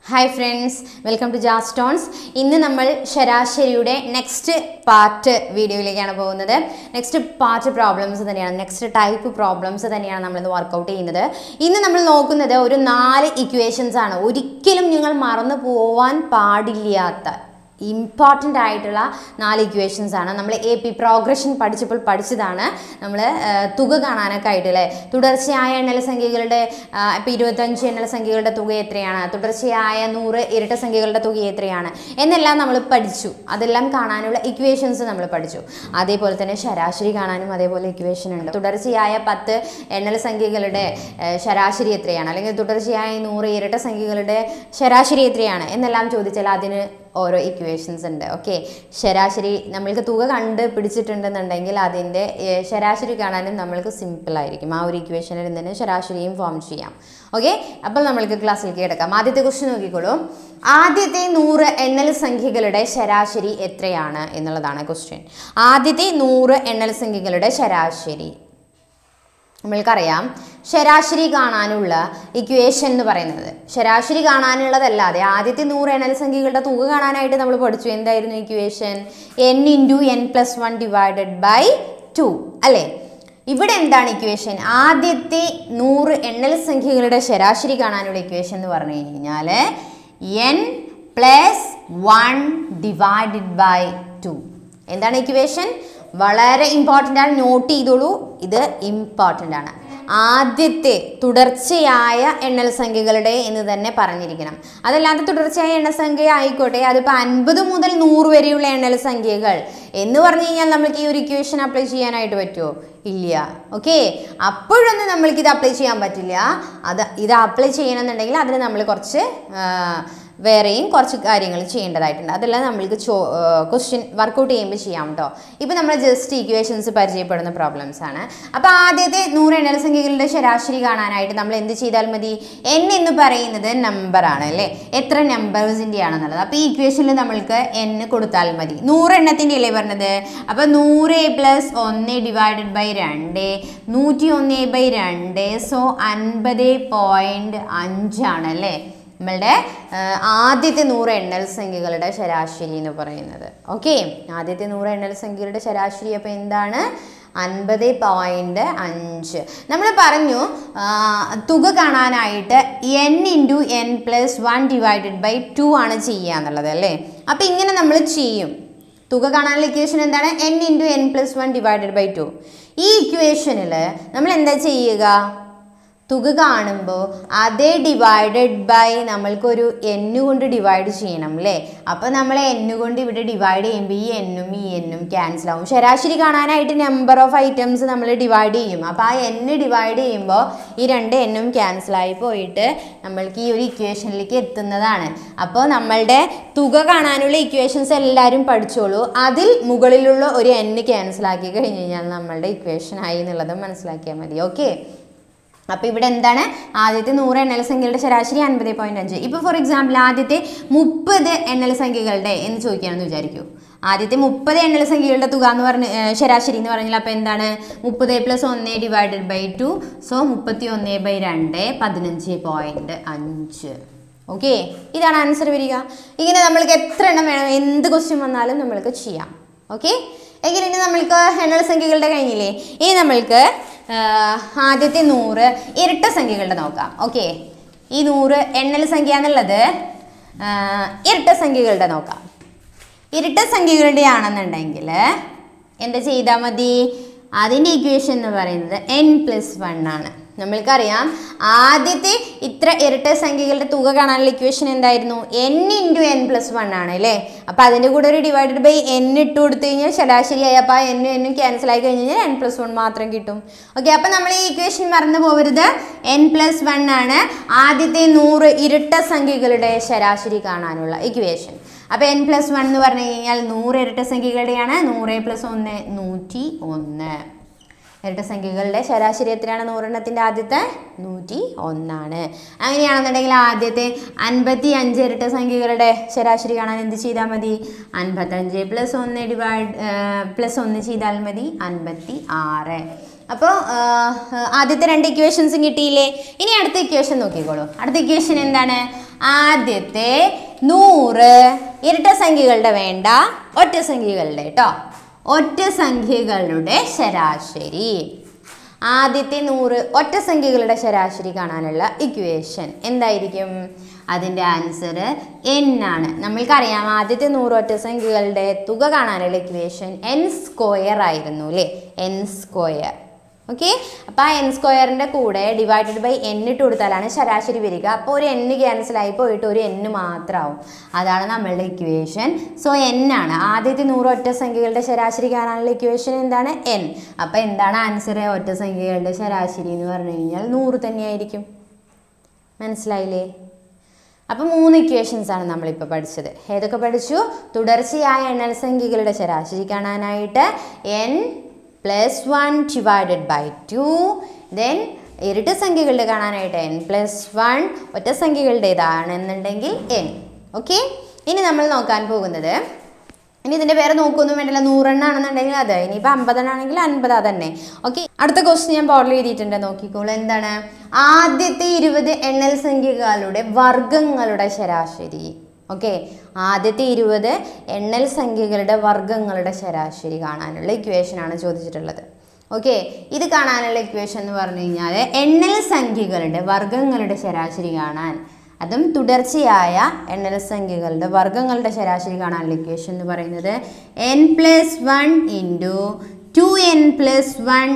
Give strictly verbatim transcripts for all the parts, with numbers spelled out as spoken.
Hi friends, welcome to Jar Stones. ഇന്ന് നമ്മൾ ശരാശരിയുടെ next part വീഡിയോയിലേക്കാണ് പോകുന്നത്. നെക്സ്റ്റ് പാർട്ട് പ്രോബ്ലംസ് തന്നെയാണ്, നെക്സ്റ്റ് ടൈപ്പ് പ്രോബ്ലംസ് തന്നെയാണ് നമ്മൾ ഇന്ന് വർക്കൗട്ട് ചെയ്യുന്നത്. ഇന്ന് നമ്മൾ നോക്കുന്നത് ഒരു നാല് ഇക്വേഷൻസ് ആണ്. ഒരിക്കലും നിങ്ങൾ മറന്നു പോവാൻ പാടില്ലാത്ത ഇമ്പോർട്ടൻ്റ് ആയിട്ടുള്ള നാല് ഇക്വേഷൻസ് ആണ്. നമ്മൾ എ പി പ്രോഗ്രഷൻ പഠിച്ചപ്പോൾ പഠിച്ചതാണ്. നമ്മൾ തുക കാണാനൊക്കെ ആയിട്ട് അല്ലേ, തുടർച്ചയായ എണ്ണൽ സംഖ്യകളുടെ ഇപ്പോൾ ഇരുപത്തഞ്ച് എണ്ണൽ സംഖ്യകളുടെ തുക എത്രയാണ്, തുടർച്ചയായ നൂറ് ഇരട്ട സംഖ്യകളുടെ തുക എത്രയാണ് എന്നെല്ലാം നമ്മൾ പഠിച്ചു. അതെല്ലാം കാണാനുള്ള ഇക്വേഷൻസ് നമ്മൾ പഠിച്ചു. അതേപോലെ തന്നെ ശരാശരി കാണാനും അതേപോലെ ഇക്വേഷൻ ഉണ്ട്. തുടർച്ചയായ പത്ത് എണ്ണൽ സംഖ്യകളുടെ ശരാശരി എത്രയാണ്, അല്ലെങ്കിൽ തുടർച്ചയായ നൂറ് ഇരട്ട സംഖ്യകളുടെ ശരാശരി എത്രയാണ് എന്നെല്ലാം ചോദിച്ചാൽ അതിന് ഓരോ ഇക്വേഷൻസ് ഉണ്ട്. ഓക്കെ, ശരാശരി നമ്മൾക്ക് തുക കണ്ട് പിടിച്ചിട്ടുണ്ടെന്നുണ്ടെങ്കിൽ അതിൻ്റെ ശരാശരി കാണാനും നമ്മൾക്ക് സിമ്പിളായിരിക്കും. ആ ഒരു ഇക്വേഷനിൽ നിന്ന് ശരാശരിയും ഫോം ചെയ്യാം. ഓക്കെ, അപ്പോൾ നമ്മൾക്ക് ക്ലാസ്സിലേക്ക് കിടക്കാം. ആദ്യത്തെ ക്വസ്റ്റ്യൻ നോക്കിക്കോളൂ. ആദ്യത്തെ നൂറ് എണ്ണൽ സംഖ്യകളുടെ ശരാശരി എത്രയാണ് എന്നുള്ളതാണ് ക്വസ്റ്റ്യൻ. ആദ്യത്തെ നൂറ് എണ്ണൽ സംഖ്യകളുടെ ശരാശരി നമ്മൾക്കറിയാം. ശരാശരി കാണാനുള്ള ഇക്വേഷൻ എന്ന് പറയുന്നത്, ശരാശരി കാണാനുള്ളതല്ലാതെ ആദ്യത്തെ നൂറ് എണ്ണൽ സംഖ്യകളുടെ തുക കാണാനായിട്ട് നമ്മൾ പഠിച്ചു. എന്തായിരുന്നു equation? N into N plus one divided by two അല്ലേ. ഇവിടെ എന്താണ് ഇക്വേഷൻ? ആദ്യത്തെ നൂറ് എണ്ണൽ സംഖ്യകളുടെ ശരാശരി കാണാനുള്ള ഇക്വേഷൻ എന്ന് പറഞ്ഞു കഴിഞ്ഞാൽ N plus one divided by two. എന്താണ് ഇക്വേഷൻ? വളരെ ഇമ്പോർട്ടൻ്റ് ആണ്, നോട്ട് ചെയ്തോളൂ. ഇത് ഇമ്പോർട്ടൻ്റ് ആണ്. ആദ്യത്തെ തുടർച്ചയായ എണ്ണൽ സംഖ്യകളുടെ എന്ന് തന്നെ പറഞ്ഞിരിക്കണം. അതല്ലാതെ തുടർച്ചയായ എണ്ണസംഖ്യ ആയിക്കോട്ടെ, അതിപ്പോൾ അൻപത് മുതൽ നൂറ് വരെയുള്ള എണ്ണൽ സംഖ്യകൾ എന്ന് പറഞ്ഞു കഴിഞ്ഞാൽ നമ്മൾക്ക് ഈ ഒരു ഇക്വേഷൻ അപ്ലൈ ചെയ്യാനായിട്ട് പറ്റുമോ? ഇല്ല. ഓക്കെ, അപ്പോഴൊന്നും നമ്മൾക്ക് ഇത് അപ്ലൈ ചെയ്യാൻ പറ്റില്ല. അത് ഇത് അപ്ലൈ ചെയ്യണമെന്നുണ്ടെങ്കിൽ അതിന് നമ്മൾ കുറച്ച് വേറെയും കുറച്ച് കാര്യങ്ങൾ ചെയ്യേണ്ടതായിട്ടുണ്ട്. അതെല്ലാം നമ്മൾക്ക് ചോ ക്വസ്റ്റ്യൻ വർക്കൗട്ട് ചെയ്യുമ്പോൾ ചെയ്യാം കേട്ടോ. ഇപ്പോൾ നമ്മൾ ജസ്റ്റ് ഇക്വേഷൻസ് പരിചയപ്പെടുന്ന പ്രോബ്ലംസ് ആണ്. അപ്പോൾ ആദ്യത്തെ നൂറ് എണ്ണൽ സംഖ്യകളുടെ ശരാശരി കാണാനായിട്ട് നമ്മൾ എന്ത് ചെയ്താൽ മതി? എൻ എന്ന് പറയുന്നത് നമ്പറാണ് അല്ലേ, എത്ര നമ്പേഴ്സിൻ്റെ ആണെന്നുള്ളത്. അപ്പോൾ ഈ ഇക്വേഷനിൽ നമ്മൾക്ക് എൻ കൊടുത്താൽ മതി. നൂറ് എണ്ണത്തിൻ്റെ അല്ലേ പറഞ്ഞത്. അപ്പോൾ നൂറ് പ്ലസ് ഒന്ന് ഡിവൈഡഡ് ബൈ രണ്ട്, നൂറ്റി ഒന്ന് ബൈ രണ്ട്, സോ അൻപത് പോയിൻറ്റ് അഞ്ചാണ് അല്ലേ നമ്മളുടെ ആദ്യത്തെ നൂറ് എണ്ണൽ സംഖ്യകളുടെ ശരാശരി എന്ന് പറയുന്നത്. ഓക്കെ, ആദ്യത്തെ നൂറ് എണ്ണൽ സംഖ്യകളുടെ ശരാശരി അപ്പോൾ എന്താണ്? അൻപത് പോയിൻറ്റ് അഞ്ച്. നമ്മൾ പറഞ്ഞു തുക കാണാനായിട്ട് N into N plus one divided by two ആണ് ചെയ്യുക എന്നുള്ളത് അല്ലേ. അപ്പോൾ ഇങ്ങനെ നമ്മൾ ചെയ്യും. തുക കാണാനുള്ള ഇക്വേഷൻ എന്താണ്? N into N plus one divided by two. ഈ ഇക്വേഷനിൽ നമ്മൾ എന്താ ചെയ്യുക? തുക കാണുമ്പോൾ അതേ ഡിവൈഡഡ് ബൈ നമ്മൾക്കൊരു എന്നു കൊണ്ട് ഡിവൈഡ് ചെയ്യണം അല്ലേ. അപ്പോൾ നമ്മൾ എന്നു കൊണ്ട് ഇവിടെ ഡിവൈഡ് ചെയ്യുമ്പോൾ ഈ എന്നും ഈ എന്നും ക്യാൻസൽ ആവും. ശരാശരി കാണാനായിട്ട് നമ്പർ ഓഫ് ഐറ്റംസ് നമ്മൾ ഡിവൈഡ് ചെയ്യും. അപ്പോൾ ആ എന്ന് ഡിവൈഡ് ചെയ്യുമ്പോൾ ഈ രണ്ട് എന്നും ക്യാൻസലായി പോയിട്ട് നമ്മൾക്ക് ഈ ഒരു ഇക്വേഷനിലേക്ക് എത്തുന്നതാണ്. അപ്പോൾ നമ്മളുടെ തുക കാണാനുള്ള ഇക്വേഷൻസ് എല്ലാവരും പഠിച്ചോളൂ. അതിൽ മുകളിലുള്ള ഒരു എന്ന് ക്യാൻസലാക്കി കഴിഞ്ഞ് കഴിഞ്ഞാൽ നമ്മളുടെ ഇക്വേഷൻ ആയി എന്നുള്ളത് മനസ്സിലാക്കിയാൽ മതി. ഓക്കെ, അപ്പോൾ ഇവിടെ എന്താണ്? ആദ്യത്തെ നൂറ് എണ്ണൽ സംഖ്യകളുടെ ശരാശരി അൻപത് പോയിൻറ്റ് അഞ്ച്. ഇപ്പോൾ ഫോർ എക്സാമ്പിൾ ആദ്യത്തെ മുപ്പത് എണ്ണൽ സംഖ്യകളുടെ എന്ന് ചോദിക്കുകയാണെന്ന് വിചാരിക്കൂ. ആദ്യത്തെ മുപ്പത് എണ്ണൽ സംഖ്യകളുടെ തുക എന്ന് പറഞ്ഞ് ശരാശരി എന്ന് പറഞ്ഞാൽ അപ്പോൾ എന്താണ്? മുപ്പത് പ്ലസ് ഒന്ന് ഡിവൈഡഡ് ബൈ ടു, സോ മുപ്പത്തി ഒന്ന് ബൈ രണ്ട്, പതിനഞ്ച് പോയിൻറ്റ് അഞ്ച്. ഓക്കെ, ഇതാണ് ആൻസർ വരിക. ഇങ്ങനെ നമ്മൾക്ക് എത്ര എണ്ണം വേണം, എന്ത് ക്വസ്റ്റ്യൻ വന്നാലും നമ്മൾക്ക് ചെയ്യാം. ഓക്കെ, എങ്കിൽ ഇനി നമ്മൾക്ക് എണ്ണൽ സംഖ്യകളുടെ കഴിഞ്ഞില്ലേ, ഇനി നമ്മൾക്ക് ആദ്യത്തെ നൂറ് ഇരട്ട സംഖ്യകളുടെ നോക്കാം. ഓക്കെ, ഈ നൂറ് എണ്ണൽ സംഖ്യ എന്നുള്ളത് ഇരട്ട സംഖ്യകളുടെ നോക്കാം. ഇരട്ട സംഖ്യകളുടെ ആണെന്നുണ്ടെങ്കിൽ എന്താ ചെയ്താൽ മതി? അതിൻ്റെ ഇക്വേഷൻ എന്ന് പറയുന്നത് എൻ പ്ലസ് വൺ ആണ്. നമ്മൾക്കറിയാം ആദ്യത്തെ ഇത്ര ഇരട്ട സംഖ്യകളുടെ തുക കാണാനുള്ള ഇക്വേഷൻ എന്തായിരുന്നു? N into N plus one ആണ് അല്ലേ. അപ്പോൾ അതിൻ്റെ കൂടെ ഒരു ഡിവൈഡഡ് ബൈ എൻ ഇട്ട് കൊടുത്തു കഴിഞ്ഞാൽ ശരാശരിയായി. അപ്പോൾ ആ എന്നും എന്നും ക്യാൻസൽ ആയി കഴിഞ്ഞ് കഴിഞ്ഞാൽ എൻ പ്ലസ് വൺ മാത്രം കിട്ടും. ഓക്കെ, അപ്പോൾ നമ്മൾ ഈ ഇക്വേഷൻ മറന്നു പോകരുത്. എൻ പ്ലസ് വൺ ആണ് ആദ്യത്തെ നൂറ് ഇരട്ട സംഖ്യകളുടെ ശരാശരി കാണാനുള്ള ഇക്വേഷൻ. അപ്പോൾ എൻ പ്ലസ് വൺ എന്ന് പറഞ്ഞു കഴിഞ്ഞാൽ നൂറ് ഇരട്ട സംഖ്യകളുടെയാണ്. നൂറ് പ്ലസ് ഒന്ന് നൂറ്റി ഒന്ന്. ഇരട്ട സംഖ്യകളുടെ ശരാശരി എത്രയാണ്? നൂറെണ്ണത്തിൻ്റെ ആദ്യത്തെ നൂറ്റി ഒന്നാണ്. അങ്ങനെയാണെന്നുണ്ടെങ്കിൽ ആദ്യത്തെ അൻപത്തി അഞ്ച് ഇരട്ട സംഖ്യകളുടെ ശരാശരി കാണാൻ എന്ത് ചെയ്താൽ മതി? അൻപത്തഞ്ച് പ്ലസ് ഒന്ന് ഡിവൈഡ് പ്ലസ് ഒന്ന് ചെയ്താൽ മതി അൻപത്തി ആറ്. അപ്പോൾ ആദ്യത്തെ രണ്ട് ഇക്വേഷൻസും കിട്ടിയില്ലേ? ഇനി അടുത്ത ഇക്വേഷൻ നോക്കിക്കോളൂ. അടുത്ത ഇക്വേഷൻ എന്താണ്? ആദ്യത്തെ നൂറ് ഇരട്ട സംഖ്യകളുടെ വേണ്ട, ഒറ്റ സംഖ്യകളുടെ കേട്ടോ, ഒറ്റ സംഖ്യകളുടെ ശരാശരി. ആദ്യത്തെ നൂറ് ഒറ്റ സംഖ്യകളുടെ ശരാശരി കാണാനുള്ള ഇക്വേഷൻ എന്തായിരിക്കും? അതിൻ്റെ ആൻസർ എൻ ആണ്. നമ്മൾക്കറിയാം ആദ്യത്തെ നൂറ് ഒറ്റ സംഖ്യകളുടെ തുക കാണാനുള്ള ഇക്വേഷൻ എൻ സ്ക്വയർ ആയിരുന്നു അല്ലേ? N square. ഓക്കെ, അപ്പോൾ ആ എൻ സ്ക്വയറിൻ്റെ കൂടെ ഡിവൈഡഡ് ബൈ എൻ ഇട്ട് കൊടുത്താലാണ് ശരാശരി വരിക. അപ്പോൾ ഒരു എൻ ക്യാൻസലായി പോയിട്ട് ഒരു എൻ മാത്രമാവും. അതാണ് നമ്മളുടെ ഇക്വേഷൻ. സോ എൻ ആണ് ആദ്യത്തെ നൂറ് ഒറ്റ സംഖ്യകളുടെ ശരാശരി കാണാനുള്ള ഇക്വേഷൻ. എന്താണ്? എൻ. അപ്പോൾ എന്താണ് ആൻസർ? ഒറ്റ സംഖ്യകളുടെ ശരാശരി എന്ന് പറഞ്ഞു കഴിഞ്ഞാൽ നൂറ് തന്നെയായിരിക്കും. മനസ്സിലായില്ലേ? അപ്പോൾ മൂന്ന് ഇക്വേഷൻസ് ആണ് നമ്മളിപ്പോൾ പഠിച്ചത്. ഏതൊക്കെ പഠിച്ചു? തുടർച്ചയായ എണ്ണൽ സംഖ്യകളുടെ ശരാശരി കാണാനായിട്ട് N plus one divided by two, then ഇരട്ട സംഖ്യകളുടെ കാണാനായിട്ട് എൻ പ്ലസ് വൺ, ഒറ്റ സംഖ്യകളുടേതാണെന്നുണ്ടെങ്കിൽ എൻ. ഓക്കെ, ഇനി നമ്മൾ നോക്കാൻ പോകുന്നത്, ഇനി ഇതിൻ്റെ പേര് നോക്കൊന്നും വേണ്ടല്ലോ, നൂറെണ്ണാണെന്നുണ്ടെങ്കിൽ അത്, ഇനിയിപ്പോൾ അമ്പതെണ്ണാണെങ്കിൽ അൻപത് തന്നെ. ഓക്കെ, അടുത്ത ക്വസ്റ്റ്യൻ ഞാൻ ബോർഡിൽ എഴുതിയിട്ടുണ്ട്, നോക്കിക്കോളൂ. എന്താണ്? ആദ്യത്തെ ഇരുപത് എണ്ണൽ സംഖ്യകളുടെ വർഗങ്ങളുടെ ശരാശരി. ഓക്കെ, ആദ്യത്തെ ഇരുപത് എണ്ണൽ സംഖ്യകളുടെ വർഗങ്ങളുടെ ശരാശരി കാണാനുള്ള ഇക്വേഷനാണ് ചോദിച്ചിട്ടുള്ളത്. ഓക്കെ, ഇത് കാണാനുള്ള ഇക്വേഷൻ എന്ന് പറഞ്ഞു കഴിഞ്ഞാൽ എണ്ണൽ സംഖ്യകളുടെ വർഗങ്ങളുടെ ശരാശരി കാണാൻ, അതും തുടർച്ചയായ എണ്ണൽ സംഖ്യകളുടെ വർഗങ്ങളുടെ ശരാശരി കാണാനുള്ള ഇക്വേഷൻ എന്ന് പറയുന്നത് N plus one into two N plus one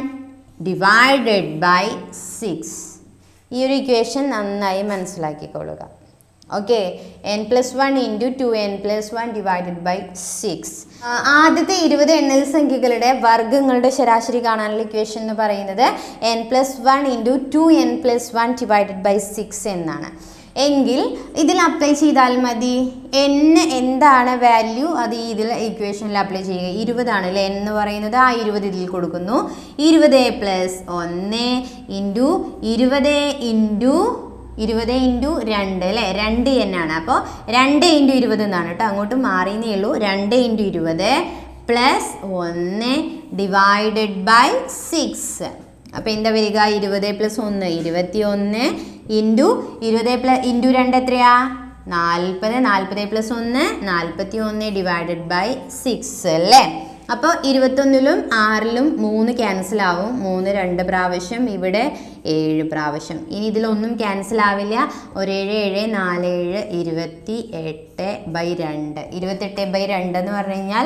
divided by six. ഈ ഒരു ഇക്വേഷൻ നന്നായി മനസ്സിലാക്കിക്കൊള്ളുക. Okay, N plus one into two N plus one divided by six. ആദ്യത്തെ ഇരുപത് എണ്ണൽ സംഖ്യകളുടെ വർഗങ്ങളുടെ ശരാശരി കാണാനുള്ള ഇക്വേഷൻ എന്ന് പറയുന്നത് N plus one into two N plus one divided by six എന്നാണ്. എങ്കിൽ ഇതിൽ അപ്ലൈ ചെയ്താൽ മതി. എൻ എന്താണ് വാല്യൂ, അത് ഇതിൽ ഇക്വേഷനിൽ അപ്ലൈ ചെയ്യുക. ഇരുപതാണ് അല്ലേ എൻ എന്ന് പറയുന്നത്, ആ ഇരുപത് ഇതിൽ കൊടുക്കുന്നു. ഇരുപത് പ്ലസ് ഒന്ന് ഇൻറ്റു ഇരുപത് ഇൻറ്റു ഇരുപത് ഇൻറ്റു രണ്ട് അല്ലേ, രണ്ട് എൻ ആണ്. അപ്പോൾ രണ്ട് ഇൻറ്റു ഇരുപത് എന്നാണ് കേട്ടോ, അങ്ങോട്ട് മാറിയെന്നേ ഉള്ളൂ. രണ്ട് ഇൻറ്റു ഇരുപത് പ്ലസ് ഒന്ന് ഡിവൈഡഡ് ബൈ സിക്സ്. അപ്പോൾ എന്താ വരിക? ഇരുപത് പ്ലസ് ഒന്ന് ഇരുപത്തി ഒന്ന് ഇൻറ്റു ഇരുപത് പ്ലസ് ഇൻറ്റു രണ്ട് എത്രയാ? നാൽപ്പത്. നാൽപ്പത് പ്ലസ് ഒന്ന് നാൽപ്പത്തി ഒന്ന് ഡിവൈഡഡ് ബൈ സിക്സ് അല്ലേ. അപ്പോൾ ഇരുപത്തൊന്നിലും ആറിലും മൂന്ന് ക്യാൻസൽ ആവും. മൂന്ന് രണ്ട് പ്രാവശ്യം, ഇവിടെ ഏഴ് പ്രാവശ്യം. ഇനി ഇതിലൊന്നും ക്യാൻസൽ ആവില്ല. ഒരേഴ് ഏഴ് നാല് ഏഴ് ഇരുപത്തി എട്ട് ബൈ രണ്ട്. ഇരുപത്തെട്ട് ബൈ രണ്ട് എന്ന് പറഞ്ഞു കഴിഞ്ഞാൽ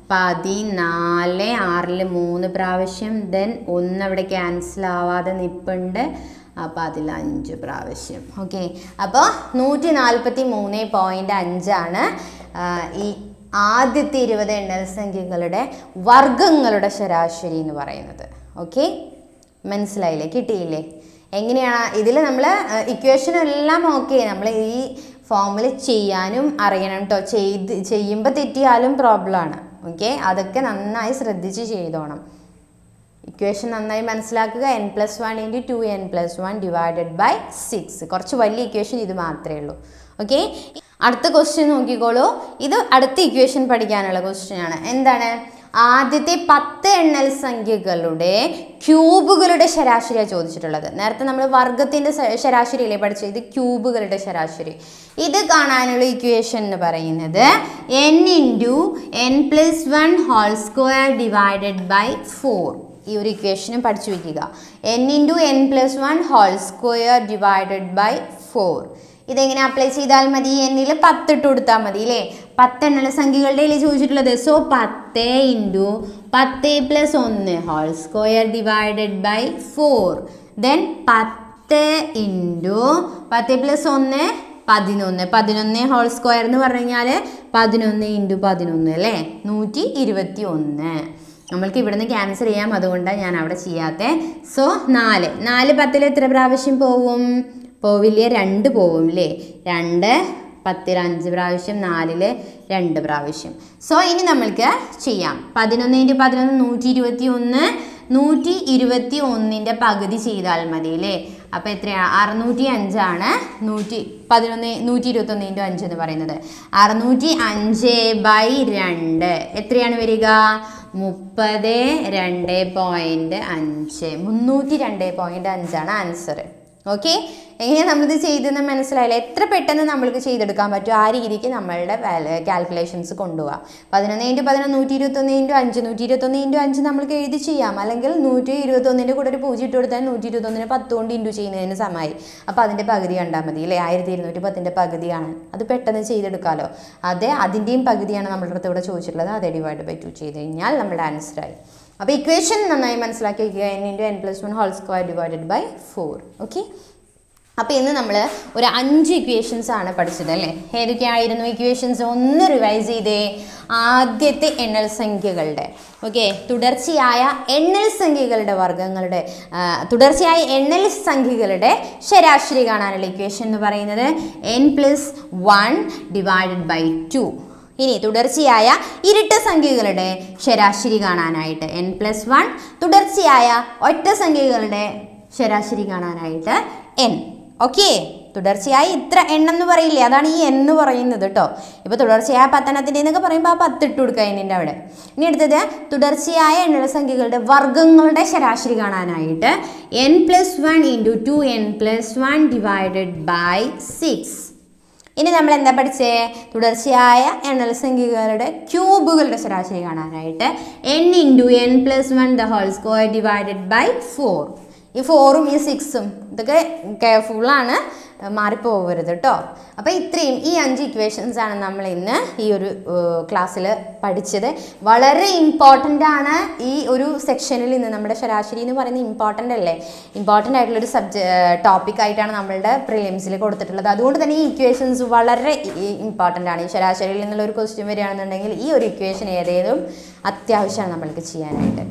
പതിനാല്. ആറിൽ മൂന്ന് പ്രാവശ്യം, ദെൻ ഒന്ന് അവിടെ ക്യാൻസൽ ആവാതെ നിൽപ്പുണ്ട്. അപ്പോൾ അതിൽ അഞ്ച് പ്രാവശ്യം. ഓക്കെ, അപ്പോൾ നൂറ്റി നാൽപ്പത്തി മൂന്ന് പോയിൻറ്റ് അഞ്ചാണ് ഈ ആദ്യത്തെ ഇരുപത് എണ്ണൽ സംഖ്യകളുടെ വർഗങ്ങളുടെ ശരാശരി എന്ന് പറയുന്നത്. ഓക്കെ, മനസ്സിലായില്ലേ? കിട്ടിയില്ലേ? എങ്ങനെയാണ് ഇതിൽ നമ്മൾ ഇക്വേഷൻ എല്ലാം ഓക്കെ, നമ്മൾ ഈ ഫോമിൽ ചെയ്യാനും അറിയണം കേട്ടോ. ചെയ്ത് ചെയ്യുമ്പോൾ തെറ്റിയാലും പ്രോബ്ലമാണ്. ഓക്കെ, അതൊക്കെ നന്നായി ശ്രദ്ധിച്ച് ചെയ്തോണം. ഇക്വേഷൻ നന്നായി മനസ്സിലാക്കുക. N plus one into two N plus one divided by six. കുറച്ച് വലിയ ഇക്വേഷൻ ഇത് മാത്രമേ ഉള്ളൂ. ഓക്കെ, അടുത്ത ക്വസ്റ്റ്യൻ നോക്കിക്കോളൂ. ഇത് അടുത്ത ഇക്വേഷൻ പഠിക്കാനുള്ള ക്വസ്റ്റ്യൻ ആണ്. എന്താണ്? ആദ്യത്തെ പത്ത് എണ്ണൽ സംഖ്യകളുടെ ക്യൂബുകളുടെ ശരാശരിയാണ് ചോദിച്ചിട്ടുള്ളത്. നേരത്തെ നമ്മൾ വർഗത്തിൻ്റെ ശരാശരിയല്ലേ പഠിച്ചത്, ഇത് ക്യൂബുകളുടെ ശരാശരി. ഇത് കാണാനുള്ള ഇക്വേഷൻ എന്ന് പറയുന്നത് N into N plus one whole square divided by four. ഈ ഒരു ഇക്വേഷനും പഠിച്ചു വയ്ക്കുക. N into N plus one whole square divided by four. ഇതെങ്ങനെ അപ്ലൈ ചെയ്താൽ മതി? എന്നിൽ പത്ത് ഇട്ട് കൊടുത്താൽ മതി അല്ലേ. പത്ത് എണ്ണൽ സംഖ്യകളുടെ അല്ലേ ചോദിച്ചിട്ടുള്ളത്. സോ പത്ത് ഇൻറ്റു പത്ത് പ്ലസ് ഒന്ന് whole square divided by four. Then പത്ത് ഇൻറ്റു പത്ത് പ്ലസ് ഒന്ന് പതിനൊന്ന്. പതിനൊന്ന് ഹോൾ സ്ക്വയർ എന്ന് പറഞ്ഞു കഴിഞ്ഞാൽ പതിനൊന്ന് ഇൻറ്റു പതിനൊന്ന് അല്ലേ, നൂറ്റി ഇരുപത്തി ഒന്ന്. നമ്മൾക്ക് ഇവിടുന്ന് ക്യാൻസൽ ചെയ്യാം, അതുകൊണ്ടാണ് ഞാൻ അവിടെ ചെയ്യാത്തത്. സോ നാല് നാല് പത്തിൽ എത്ര പ്രാവശ്യം പോവും? പോവില്ലേ, രണ്ട് പോവും അല്ലേ. രണ്ട് പത്തിൽ അഞ്ച് പ്രാവശ്യം, നാലിൽ രണ്ട് പ്രാവശ്യം. സോ ഇനി നമ്മൾക്ക് ചെയ്യാം. പതിനൊന്ന് ഇൻറ്റു പതിനൊന്ന് നൂറ്റി ഇരുപത്തി ഒന്ന്. നൂറ്റി ഇരുപത്തി ഒന്നിൻ്റെ പകുതി ചെയ്താൽ മതി അല്ലേ. അപ്പോൾ എത്രയാണ്? അറുന്നൂറ്റി അഞ്ചാണ് നൂറ്റി പതിനൊന്ന് നൂറ്റി ഇരുപത്തൊന്ന് ഇൻറ്റു അഞ്ച് എന്ന് പറയുന്നത്. അറുന്നൂറ്റി അഞ്ച് ബൈ രണ്ട് എത്രയാണ് വരിക? മുപ്പത് രണ്ട് പോയിൻറ്റ് അഞ്ച് മുന്നൂറ്റി രണ്ട് പോയിൻറ്റ് അഞ്ചാണ് ആൻസർ. ഓക്കെ, എങ്ങനെയാണ് നമ്മളിത് ചെയ്തെന്ന് മനസ്സിലായില്ല. എത്ര പെട്ടെന്ന് നമ്മൾക്ക് ചെയ്തെടുക്കാൻ പറ്റും ആ രീതിക്ക് നമ്മളുടെ കാൽക്കുലേഷൻസ് കൊണ്ടുപോകാം. പതിനൊന്ന് ഇൻറ്റു പതിനൊന്ന് നൂറ്റി ഇരുപത്തൊന്ന് ഇൻറ്റു അഞ്ച് നൂറ്റി ഇരുപത്തൊന്ന് ഇൻറ്റു അഞ്ച് നമ്മൾക്ക് എഴുതി ചെയ്യാം. അല്ലെങ്കിൽ നൂറ്റി ഇരുപത്തൊന്നിൻ്റെ കൂടെ ഒരു പൂജ്യം ഇട്ട് കൊടുത്താൽ നൂറ്റി ഇരുപത്തൊന്നിന് പത്ത് കൊണ്ട് ഇൻറ്റു ചെയ്യുന്നതിന് സമയമായി. അപ്പോൾ അതിൻ്റെ പകുതി കണ്ടാൽ മതി അല്ലേ, ആയിരത്തി ഇരുന്നൂറ്റി പത്തിൻ്റെ പകുതിയാണ്. അത് പെട്ടെന്ന് ചെയ്തെടുക്കാമല്ലോ. അതെ, അതിൻ്റെയും പകുതിയാണ് നമ്മളുടെ അടുത്ത് ഇവിടെ ചോദിച്ചിട്ടുള്ളത്. അതേ ഡിവൈഡ് ബൈ ടു ചെയ്ത് കഴിഞ്ഞാൽ നമ്മുടെ ആൻസറായി. അപ്പോൾ ഇക്വേഷൻ നന്നായി മനസ്സിലാക്കി വയ്ക്കുക. N into N plus one whole square divided by four. Okay, അപ്പോൾ ഇന്ന് നമ്മൾ ഒരു അഞ്ച് ഇക്വേഷൻസ് ആണ് പഠിച്ചത് അല്ലേ. ഏതൊക്കെയായിരുന്നു ഇക്വേഷൻസ്? ഒന്ന് റിവൈസ് ചെയ്തേ. ആദ്യത്തെ എണ്ണൽ സംഖ്യകളുടെ ഓക്കെ തുടർച്ചയായ എണ്ണൽ സംഖ്യകളുടെ വർഗ്ഗങ്ങളുടെ തുടർച്ചയായ എണ്ണൽ സംഖ്യകളുടെ ശരാശരി കാണാനുള്ള ഇക്വേഷൻ എന്ന് പറയുന്നത് N plus one divided by two. ഇനി തുടർച്ചയായ ഇരട്ട സംഖ്യകളുടെ ശരാശരി കാണാനായിട്ട് എൻ പ്ലസ് വൺ, തുടർച്ചയായ ഒറ്റ സംഖ്യകളുടെ ശരാശരി കാണാനായിട്ട് എൻ. ഓക്കെ, തുടർച്ചയായി ഇത്ര എണ്ണം എന്ന് പറയില്ലേ, അതാണ് ഈ എൻ എന്ന് പറയുന്നത് കേട്ടോ. ഇപ്പോൾ തുടർച്ചയായ പത്തെണ്ണത്തിൻ്റെ എന്നൊക്കെ പറയുമ്പോൾ ആ പത്ത് ഇട്ട് കൊടുക്കുക എന്നിൻ്റെ അവിടെ. ഇനി അടുത്തത് തുടർച്ചയായ എണ്ണ സംഖ്യകളുടെ വർഗ്ഗങ്ങളുടെ ശരാശരി കാണാനായിട്ട് N plus one into two N plus one divided by six. ഇനി നമ്മൾ എന്താ പഠിച്ചേ? തുടർച്ചയായ എണ്ണൽ സംഖ്യകളുടെ ക്യൂബുകളുടെ ശരാശരി കാണാനായിട്ട് N into N plus one the whole square divided by four. ഈ ഫോറും ഈ സിക്സും ഇതൊക്കെ കെയർഫുള്ളാണ്, മാറിപ്പോകരുത് കേട്ടോ. അപ്പോൾ ഇത്രയും ഈ അഞ്ച് ഇക്വേഷൻസ് ആണ് നമ്മൾ ഇന്ന് ഈ ഒരു ക്ലാസ്സിൽ പഠിച്ചത്. വളരെ ഇമ്പോർട്ടൻ്റ് ആണ് ഈ ഒരു സെക്ഷനിൽ ഇന്ന്. നമ്മുടെ ശരാശരി എന്ന് പറയുന്നത് ഇമ്പോർട്ടൻ്റ് അല്ലേ, ഇമ്പോർട്ടൻ്റ് ആയിട്ടുള്ളൊരു സബ്ജെ ടോപ്പിക്കായിട്ടാണ് നമ്മളുടെ പ്രിലിംസിൽ കൊടുത്തിട്ടുള്ളത്. അതുകൊണ്ട് തന്നെ ഈ ഇക്വേഷൻസ് വളരെ ഇമ്പോർട്ടൻ്റ് ആണ്. ഈ ശരാശരിയിൽ നിന്നുള്ള ഒരു ക്വസ്റ്റ്യൻ വരികയാണെന്നുണ്ടെങ്കിൽ ഈ ഒരു ഇക്വേഷൻ ഏതേലും അത്യാവശ്യമാണ് നമ്മൾക്ക് ചെയ്യാനായിട്ട്.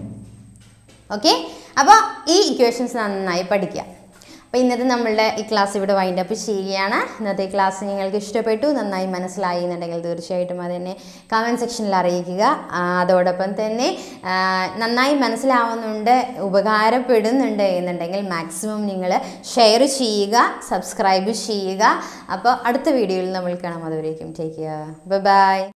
ഓക്കെ, അപ്പോൾ ഈ ഇക്വേഷൻസ് നന്നായി പഠിക്കുക. അപ്പോൾ ഇന്നത്തെ നമ്മളുടെ ഈ ക്ലാസ് ഇവിടെ വൈൻഡ് അപ്പ് ചെയ്യുകയാണ്. ഇന്നത്തെ ക്ലാസ് നിങ്ങൾക്ക് ഇഷ്ടപ്പെട്ടു, നന്നായി മനസ്സിലായി എന്നുണ്ടെങ്കിൽ തീർച്ചയായിട്ടും അതെന്നെ കമൻറ്റ് സെക്ഷനിൽ അറിയിക്കുക. അതോടൊപ്പം തന്നെ നന്നായി മനസ്സിലാവുന്നുണ്ട്, ഉപകാരപ്പെടുന്നുണ്ട് എന്നുണ്ടെങ്കിൽ മാക്സിമം നിങ്ങൾ ഷെയർ ചെയ്യുക, സബ്സ്ക്രൈബ് ചെയ്യുക. അപ്പോൾ അടുത്ത വീഡിയോയിൽ നമ്മൾ കാണാം. അതുവരേക്കും ടേക്ക് കെയർ, ബൈ ബൈ.